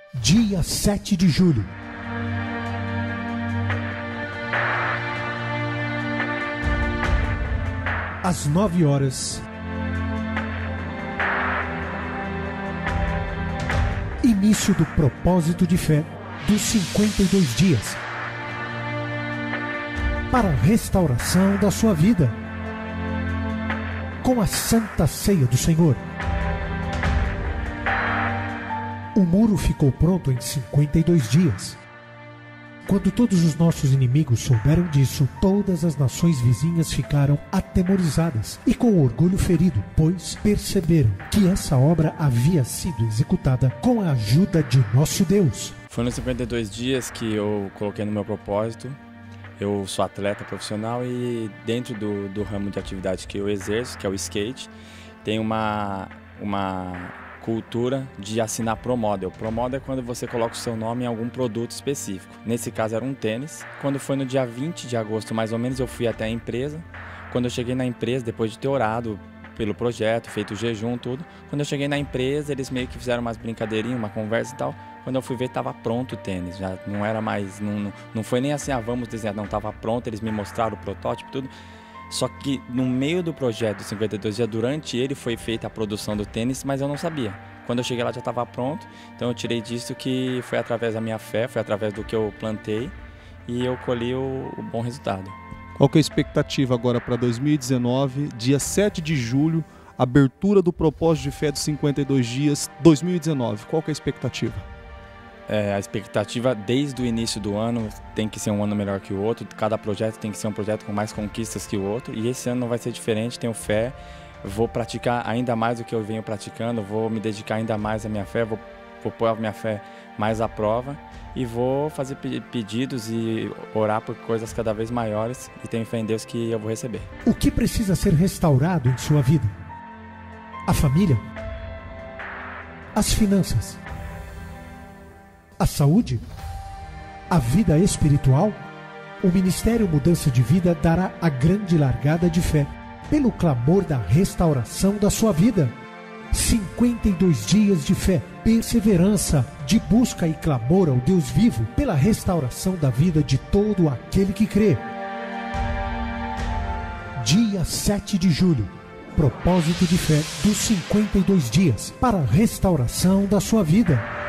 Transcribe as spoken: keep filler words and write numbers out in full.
Dia sete de julho. Às nove horas. Início do propósito de fé dos cinquenta e dois dias. Para a restauração da sua vida. Com a Santa Ceia do Senhor. O muro ficou pronto em cinquenta e dois dias. Quando todos os nossos inimigos souberam disso, todas as nações vizinhas ficaram atemorizadas e com orgulho ferido, pois perceberam que essa obra havia sido executada com a ajuda de nosso Deus. Foi nos cinquenta e dois dias que eu coloquei no meu propósito. Eu sou atleta profissional e dentro do, do ramo de atividade que eu exerço, que é o skate, tem uma... uma cultura de assinar ProModel. ProModel é quando você coloca o seu nome em algum produto específico. Nesse caso era um tênis. Quando foi no dia vinte de agosto, mais ou menos, eu fui até a empresa. Quando eu cheguei na empresa, depois de ter orado pelo projeto, feito o jejum, tudo, quando eu cheguei na empresa, eles meio que fizeram umas brincadeirinhas, uma conversa e tal. Quando eu fui ver, estava pronto o tênis. Já não era mais... Não, não foi nem assim, ah, vamos desenhar. Não, estava pronto, eles me mostraram o protótipo, tudo. Só que no meio do projeto dos cinquenta e dois dias, durante ele foi feita a produção do tênis, mas eu não sabia. Quando eu cheguei lá já estava pronto, então eu tirei disso que foi através da minha fé, foi através do que eu plantei e eu colhi o, o bom resultado. Qual que é a expectativa agora para dois mil e dezenove, dia sete de julho, abertura do propósito de fé dos cinquenta e dois dias, dois mil e dezenove, qual que é a expectativa? É, a expectativa desde o início do ano tem que ser um ano melhor que o outro, cada projeto tem que ser um projeto com mais conquistas que o outro e esse ano não vai ser diferente, tenho fé, vou praticar ainda mais do que eu venho praticando, vou me dedicar ainda mais à minha fé, vou, vou pôr a minha fé mais à prova e vou fazer pedidos e orar por coisas cada vez maiores e tenho fé em Deus que eu vou receber. O que precisa ser restaurado em sua vida? A família? As finanças? A saúde? A vida espiritual? O Ministério Mudança de Vida dará a grande largada de fé, pelo clamor da restauração da sua vida. cinquenta e dois dias de fé, perseverança, de busca e clamor ao Deus vivo, pela restauração da vida de todo aquele que crê. Dia sete de julho, propósito de fé dos cinquenta e dois dias, para a restauração da sua vida.